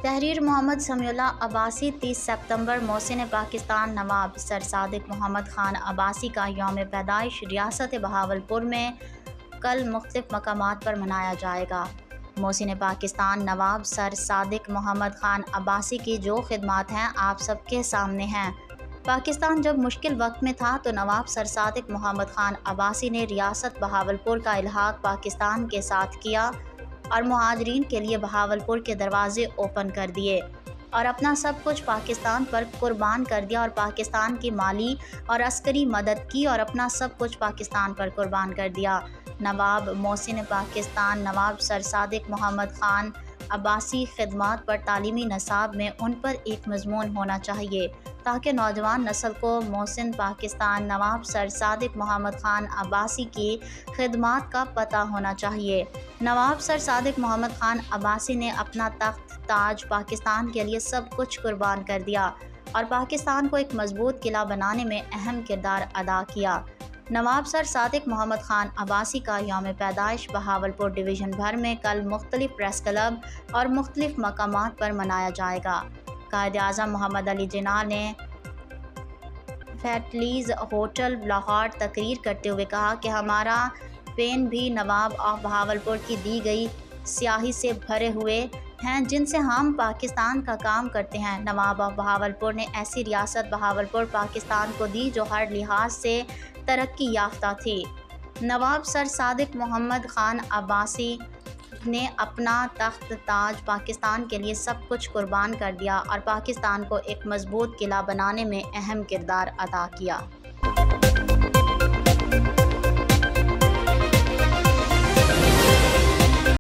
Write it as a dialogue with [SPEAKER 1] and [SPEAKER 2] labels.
[SPEAKER 1] तहरीर मोहम्मद समीउल्लाह अब्बासी 30 सितंबर मोहसिन पाकिस्तान नवाब सर सादिक मोहम्मद ख़ान अब्बासी का यौम पैदाइश रियासत बहावलपुर में कल मुख्तलिफ मकामात पर मनाया जाएगा। मोहसिन पाकिस्तान नवाब सर सादिक मोहम्मद ख़ान अब्बासी की जो खिदमात हैं आप सबके सामने हैं। पाकिस्तान जब मुश्किल वक्त में था तो नवाब सर सादिक मोहम्मद ख़ान अब्बासी ने रियासत बहावलपुर का इल्हाक पाकिस्तान के साथ किया और मुहाजिरीन के लिए बहावलपुर के दरवाजे ओपन कर दिए और अपना सब कुछ पाकिस्तान पर कुर्बान कर दिया और पाकिस्तान की माली और अस्करी मदद की और अपना सब कुछ पाकिस्तान पर कुर्बान कर दिया। नवाब मोहसिन पाकिस्तान नवाब सर सादिक मोहम्मद ख़ान अब्बासी खिदमात पर तालीमी नसाब में उन पर एक मजमून होना चाहिए ताकि नौजवान नस्ल को मोहसिन पाकिस्तान नवाब सर सादिक मोहम्मद ख़ान अब्बासी की खिदमात का पता होना चाहिए। नवाब सर सादिक मोहम्मद ख़ान अब्बासी ने अपना तख्त ताज पाकिस्तान के लिए सब कुछ कुर्बान कर दिया और पाकिस्तान को एक मजबूत किला बनाने में अहम किरदार अदा किया। नवाब सर सादिक मोहम्मद ख़ान अब्बासी का यौम पैदाइश बहावलपुर डिवीज़न भर में कल मुख्तलिफ प्रेस क्लब और मुख्तलिफ मकामात पर मनाया जाएगा। कायद-ए-आज़म मोहम्मद अली जिन्ना ने फैटलीज़ होटल लाहौर तकरीर करते हुए कहा कि हमारा पेन भी नवाब ऑफ बहावलपुर की दी गई स्याही से भरे हुए हैं जिनसे हम पाकिस्तान का काम करते हैं। नवाब ऑफ बहावलपुर ने ऐसी रियासत बहावलपुर पाकिस्तान को दी जो हर लिहाज से तरक्की याफ्ता थी। नवाब सर सादिक मोहम्मद ख़ान अब्बासी ने अपना तख्त ताज पाकिस्तान के लिए सब कुछ कुर्बान कर दिया और पाकिस्तान को एक मजबूत किला बनाने में अहम किरदार अदा किया।